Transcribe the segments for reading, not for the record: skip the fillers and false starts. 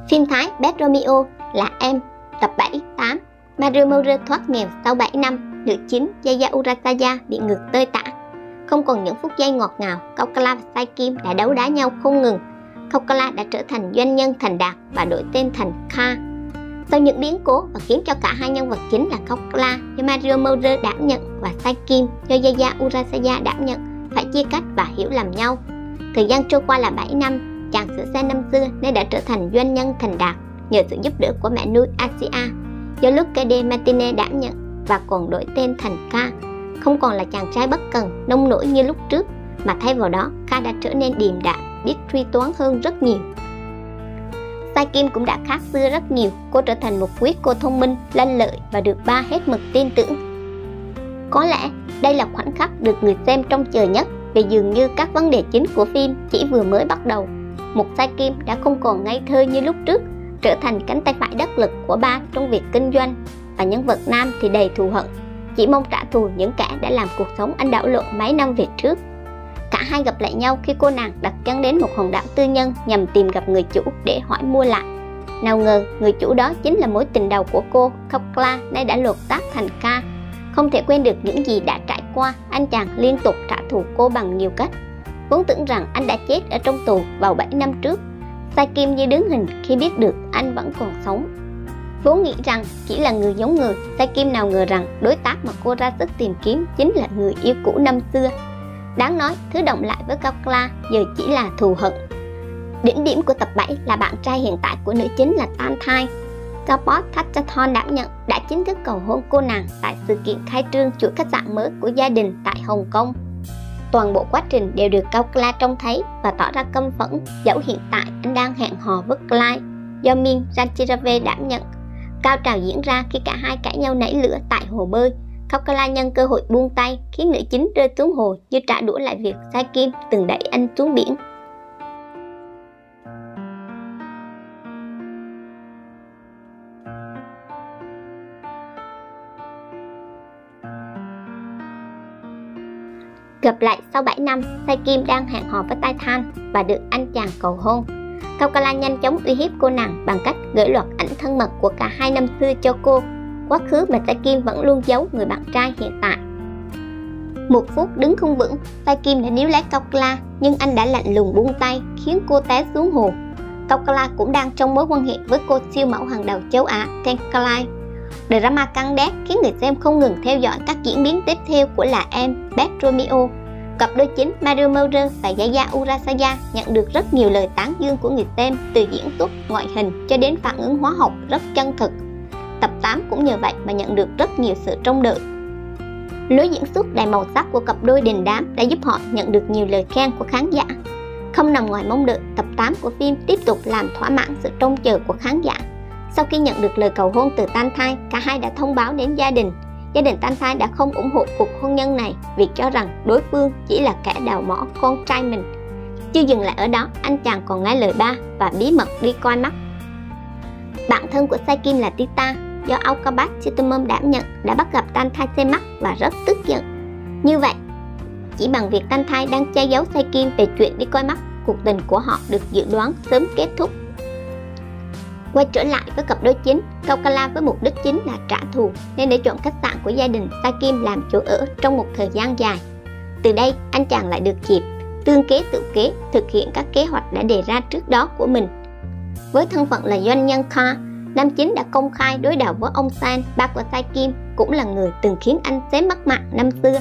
Phim Thái Bad Romeo là em, tập 7, 8. Mario Maurer thoát nghèo sau 7 năm, nữ chính Yaya Urasawa bị ngược tơi tả. Không còn những phút giây ngọt ngào, Coppola và Sai Kim đã đấu đá nhau không ngừng. Coppola đã trở thành doanh nhân thành đạt và đổi tên thành Kha. Sau những biến cố và khiến cho cả hai nhân vật chính là Coppola do Mario Maurer đảm nhận và Sai Kim do Yaya Urasawa đảm nhận phải chia cách và hiểu lầm nhau. Thời gian trôi qua là 7 năm, chàng sửa xe năm xưa nên đã trở thành doanh nhân thành đạt nhờ sự giúp đỡ của mẹ nuôi Asia do Luca de Martine đảm nhận và còn đổi tên thành Kha. Không còn là chàng trai bất cần, nông nổi như lúc trước, mà thay vào đó Kha đã trở nên điềm đạm, biết truy toán hơn rất nhiều. Sai Kim cũng đã khác xưa rất nhiều, cô trở thành một quý cô thông minh, lanh lợi và được ba hết mực tin tưởng. Có lẽ đây là khoảnh khắc được người xem trông chờ nhất, vì dường như các vấn đề chính của phim chỉ vừa mới bắt đầu. Một Sai Kim đã không còn ngây thơ như lúc trước, trở thành cánh tay phải đắc lực của ba trong việc kinh doanh, và nhân vật nam thì đầy thù hận, chỉ mong trả thù những kẻ đã làm cuộc sống anh đảo lộn mấy năm về trước. Cả hai gặp lại nhau khi cô nàng đặt chân đến một hòn đảo tư nhân nhằm tìm gặp người chủ để hỏi mua lại. Nào ngờ người chủ đó chính là mối tình đầu của cô, Coppola, nay đã lột xác thành Kha. Không thể quên được những gì đã trải qua, anh chàng liên tục trả thù cô bằng nhiều cách. Vốn tưởng rằng anh đã chết ở trong tù vào 7 năm trước, Sai Kim như đứng hình khi biết được anh vẫn còn sống. Vốn nghĩ rằng chỉ là người giống người, Sai Kim nào ngờ rằng đối tác mà cô ra sức tìm kiếm chính là người yêu cũ năm xưa. Đáng nói, thứ động lại với Coppola giờ chỉ là thù hận. Đỉnh điểm của tập 7 là bạn trai hiện tại của nữ chính là Tan Thai. Kapoor Thakchathon đảm nhận đã chính thức cầu hôn cô nàng tại sự kiện khai trương chuỗi khách sạn mới của gia đình tại Hồng Kông. Toàn bộ quá trình đều được Coppola trông thấy và tỏ ra căm phẫn, dẫu hiện tại anh đang hẹn hò với Clyde do Min Ranchirave đảm nhận. Cao trào diễn ra khi cả hai cãi nhau nảy lửa tại hồ bơi. Coppola nhân cơ hội buông tay khiến nữ chính rơi xuống hồ như trả đũa lại việc Sai Kim từng đẩy anh xuống biển. Gặp lại sau 7 năm, Sai Kim đang hẹn hò với Tai Than và được anh chàng cầu hôn. Coppola nhanh chóng uy hiếp cô nàng bằng cách gửi loạt ảnh thân mật của cả hai năm xưa cho cô, quá khứ mà Sai Kim vẫn luôn giấu người bạn trai hiện tại. Một phút đứng không vững, Sai Kim đã níu lấy Coppola, nhưng anh đã lạnh lùng buông tay khiến cô té xuống hồ. Coppola cũng đang trong mối quan hệ với cô siêu mẫu hàng đầu châu Á Clyde. Drama căng đét khiến người xem không ngừng theo dõi các diễn biến tiếp theo của là em Bad Romeo. Cặp đôi chính Mario Maurer và Yaya Urasawa nhận được rất nhiều lời tán dương của người xem, từ diễn xuất, ngoại hình cho đến phản ứng hóa học rất chân thực. Tập 8 cũng nhờ vậy mà nhận được rất nhiều sự trông đợi. Lối diễn xuất đầy màu sắc của cặp đôi đình đám đã giúp họ nhận được nhiều lời khen của khán giả. Không nằm ngoài mong đợi, tập 8 của phim tiếp tục làm thỏa mãn sự trông chờ của khán giả. Sau khi nhận được lời cầu hôn từ Tan Thai, cả hai đã thông báo đến gia đình. Gia đình Tan Thai đã không ủng hộ cuộc hôn nhân này vì cho rằng đối phương chỉ là kẻ đào mỏ con trai mình. Chưa dừng lại ở đó, anh chàng còn nghe lời ba và bí mật đi coi mắt. Bạn thân của Sai Kim là Tita, do Aukabat Chitomom đảm nhận, đã bắt gặp Tan Thai xem mắt và rất tức giận. Như vậy, chỉ bằng việc Tan Thai đang che giấu Sai Kim về chuyện đi coi mắt, cuộc tình của họ được dự đoán sớm kết thúc. Quay trở lại với cặp đôi chính, Coppola với mục đích chính là trả thù nên để chọn khách sạn của gia đình Sai Kim làm chỗ ở trong một thời gian dài. Từ đây, anh chàng lại được dịp tương kế tự kế, thực hiện các kế hoạch đã đề ra trước đó của mình. Với thân phận là doanh nhân Kha, nam chính đã công khai đối đầu với ông San, ba của Sai Kim, cũng là người từng khiến anh xém mất mạng năm xưa.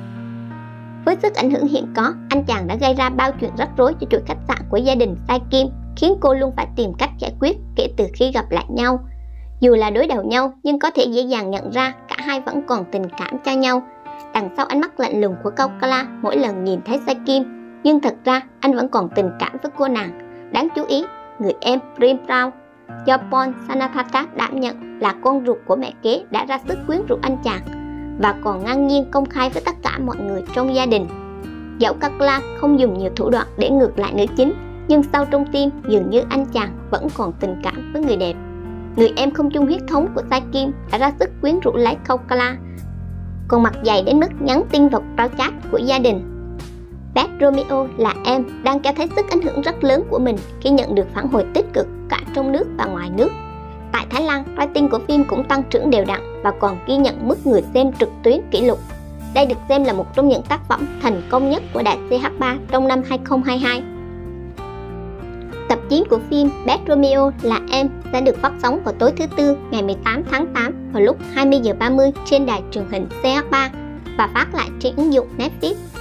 Với sức ảnh hưởng hiện có, anh chàng đã gây ra bao chuyện rắc rối cho chuỗi khách sạn của gia đình Sai Kim, khiến cô luôn phải tìm cách giải quyết kể từ khi gặp lại nhau. Dù là đối đầu nhau nhưng có thể dễ dàng nhận ra cả hai vẫn còn tình cảm cho nhau. Đằng sau ánh mắt lạnh lùng của Coppola mỗi lần nhìn thấy Sai Kim, nhưng thật ra anh vẫn còn tình cảm với cô nàng. Đáng chú ý, người em Prim Brown do Paul Sanapatat đảm nhận là con ruột của mẹ kế đã ra sức quyến rũ anh chàng và còn ngang nhiên công khai với tất cả mọi người trong gia đình. Dẫu Coppola không dùng nhiều thủ đoạn để ngược lại nữ chính, nhưng sâu trong tim dường như anh chàng vẫn còn tình cảm với người đẹp. Người em không chung huyết thống của Sai Kim đã ra sức quyến rũ lấy Coppola, còn mặt dày đến mức nhắn tin vào báo chat của gia đình. Bad Romeo là em đang cho thấy sức ảnh hưởng rất lớn của mình khi nhận được phản hồi tích cực cả trong trong nước và ngoài nước. Tại Thái Lan, rating của phim cũng tăng trưởng đều đặn và còn ghi nhận mức người xem trực tuyến kỷ lục. Đây được xem là một trong những tác phẩm thành công nhất của đài CH3 trong năm 2022. Tập 9 của phim Best Romeo là Em sẽ được phát sóng vào tối thứ Tư ngày 18 tháng 8 vào lúc 20h30 trên đài truyền hình CH3 và phát lại trên ứng dụng Netflix.